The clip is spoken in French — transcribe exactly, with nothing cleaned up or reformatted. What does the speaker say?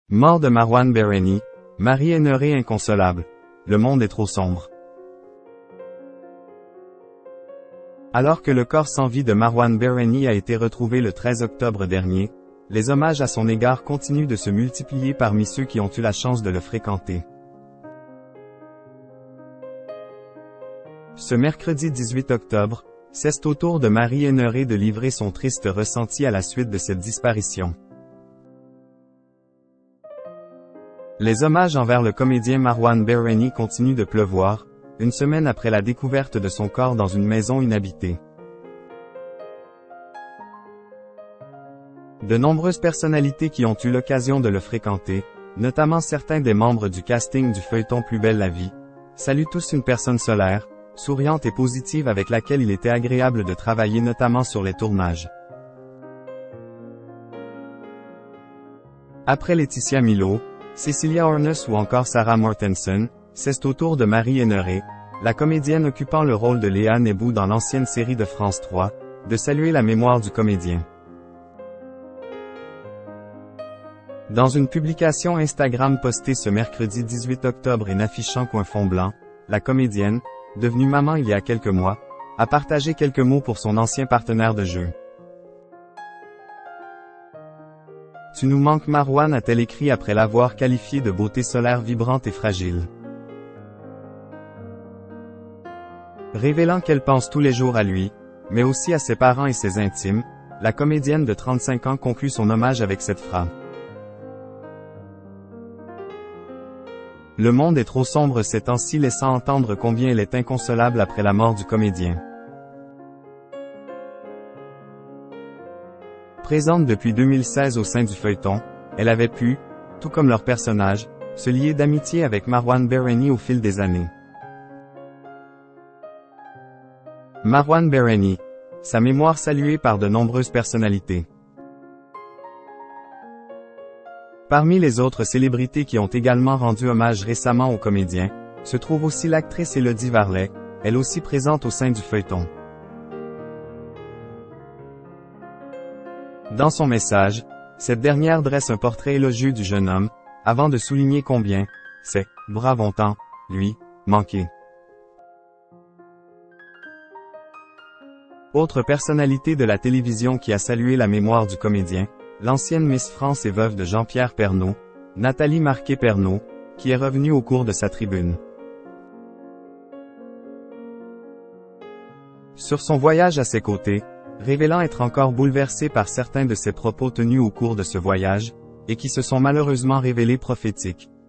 Mort de Marwan Bereni, Marie Aineré inconsolable. Le monde est trop sombre. Alors que le corps sans vie de Marwan Bereni a été retrouvé le treize octobre dernier, les hommages à son égard continuent de se multiplier parmi ceux qui ont eu la chance de le fréquenter. Ce mercredi dix-huit octobre, c'est au tour de Marie Aineré de livrer son triste ressenti à la suite de cette disparition. Les hommages envers le comédien Marwan Bereni continuent de pleuvoir, une semaine après la découverte de son corps dans une maison inhabitée. De nombreuses personnalités qui ont eu l'occasion de le fréquenter, notamment certains des membres du casting du feuilleton Plus belle la vie, saluent tous une personne solaire, souriante et positive avec laquelle il était agréable de travailler notamment sur les tournages. Après Laetitia Milo, Cecilia Ornes ou encore Sarah Mortensen, c'est au tour de Marie Aineré, la comédienne occupant le rôle de Léa Nebou dans l'ancienne série de France trois, de saluer la mémoire du comédien. Dans une publication Instagram postée ce mercredi dix-huit octobre et n'affichant qu'un fond blanc, la comédienne, devenue maman il y a quelques mois, a partagé quelques mots pour son ancien partenaire de jeu. Tu nous manques Marwan, a-t-elle écrit après l'avoir qualifié de beauté solaire vibrante et fragile. Révélant qu'elle pense tous les jours à lui, mais aussi à ses parents et ses intimes, la comédienne de trente-cinq ans conclut son hommage avec cette phrase. Le monde est trop sombre ces temps-ci, laissant entendre combien elle est inconsolable après la mort du comédien. Présente depuis deux mille seize au sein du feuilleton, elle avait pu, tout comme leur personnage, se lier d'amitié avec Marwan Bereni au fil des années. Marwan Bereni, sa mémoire saluée par de nombreuses personnalités. Parmi les autres célébrités qui ont également rendu hommage récemment au comédien, se trouve aussi l'actrice Élodie Varlet, elle aussi présente au sein du feuilleton. Dans son message, cette dernière dresse un portrait élogieux du jeune homme, avant de souligner combien c'est brave longtemps, lui, manqué. Autre personnalité de la télévision qui a salué la mémoire du comédien, l'ancienne Miss France et veuve de Jean-Pierre Pernaut, Nathalie Marquet-Pernaut, qui est revenue au cours de sa tribune. Sur son voyage à ses côtés, révélant être encore bouleversée par certains de ses propos tenus au cours de ce voyage, et qui se sont malheureusement révélés prophétiques.